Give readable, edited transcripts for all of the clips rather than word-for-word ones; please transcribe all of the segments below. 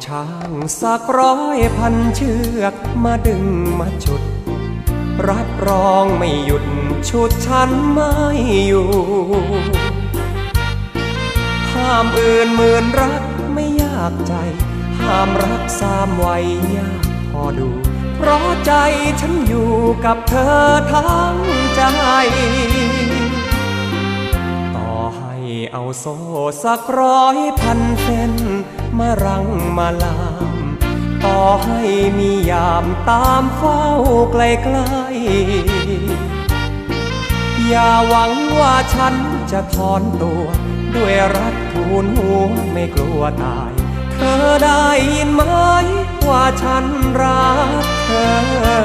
ช้างสัก100,000เชือกมาดึงมาฉุดรับรองไม่หยุดฉุดฉันไม่อยู่ห้ามอื่นหมื่นรักไม่ยากใจห้ามรัก3 วัยยากพอดูเพราะใจฉันอยู่กับเธอทั้งใจต่อให้เอาโซ่สัก100,000 เส้นมารังมาลามต่อให้มียามตามเฝ้าไกลๆอย่าหวังว่าฉันจะถอนตัวด้วยรักทูลหัวไม่กลัวตายเธอได้ยินไหมว่าฉันรักเธอ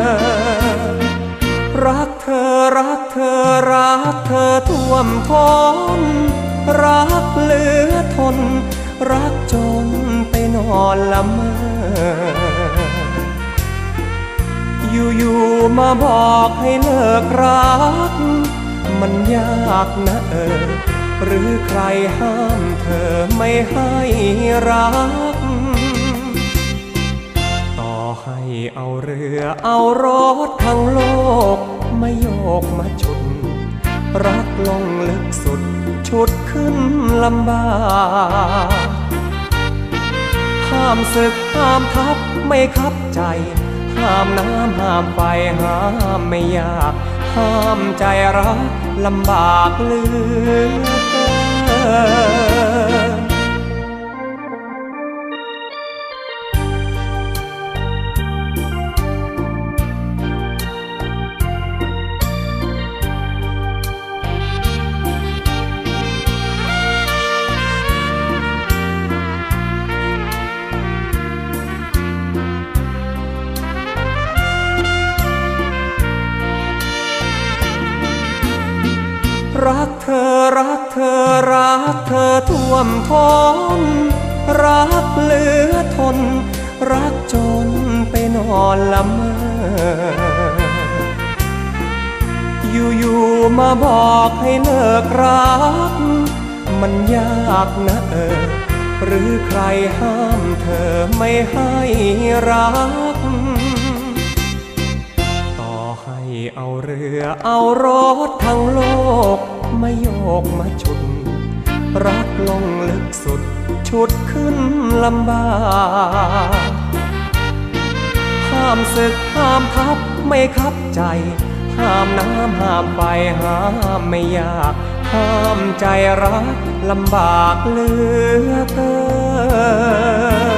รักเธอรักเธอรักเธอท่วมท้นรักเหลือทนรักจนไปนอนละเมออยู่ๆมาบอกให้เลิกรักมันยากนะหรือใครห้ามเธอไม่ให้รักต่อให้เอาเรือเอารถทั้งโลกมาโยกมาฉุดรักลงลึกสุดฉุดขึ้นลำบากห้ามศึกห้ามทับไม่คับใจห้ามน้ำห้ามไฟห้ามไม่ยากห้ามใจรักลำบากเหลือเกินรักเธอรักเธอรักเธอท่วมท้นรักเหลือทนรักจนไปนอนละเมออยู่ๆมาบอกให้เลิกรักมันยากนะหรือใครห้ามเธอไม่ให้รักเอาเรือเอารถทั้งโลกมาโยกมาฉุดรักลงลึกสุดฉุดขึ้นลำบากห้ามศึกห้ามทับไม่คับใจห้ามน้ำห้ามไฟห้ามไม่ยากห้ามใจรักลำบากเหลือเกิน